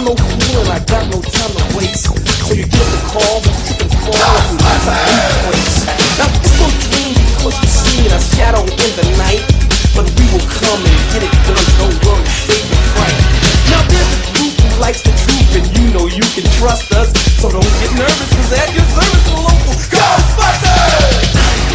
I'm no fool and I got no time to waste. So you get the call, but you can fall and lose a place. Now it's no dream because you seen a shadow in the night, but we will come and get it done. Don't worry, save the fight. Now there's a group who likes the truth, and you know you can trust us. So don't get nervous, cause at your service, the local Ghostbusters.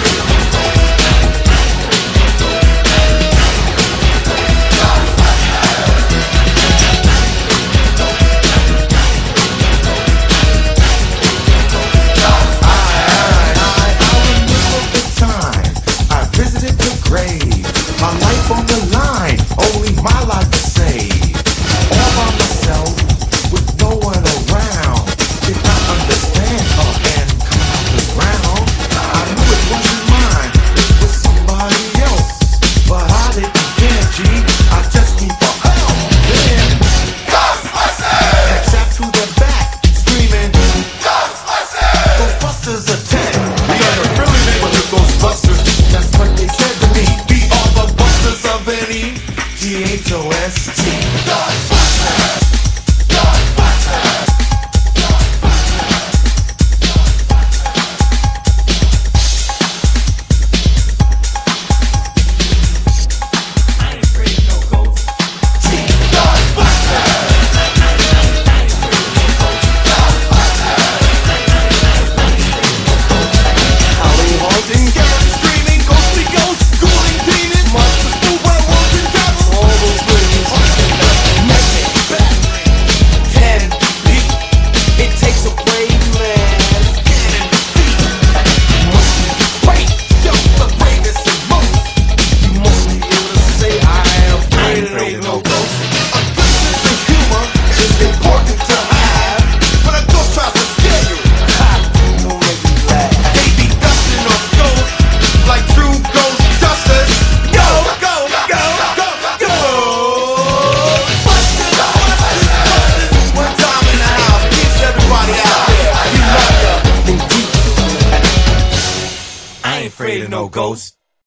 My life on the line, only my life to save. All by myself, with no one around. Did not understand her and come out the ground. I knew it wasn't mine, it was somebody else. But I didn't care, G, I just need for help. Then, Ghostbusters! Except to the back, screaming, Ghostbusters! Ghostbusters attack! We are the really neighborhood Ghostbusters. That's what they said to me. Of any G-H-O-S-T. Ghostbusters! Ghostbusters! I ain't afraid of no ghosts. Ghostbusters! Howling, haunting, Gary screaming, ghostly ghosts, ghouling demons, monsters. Afraid of no ghosts.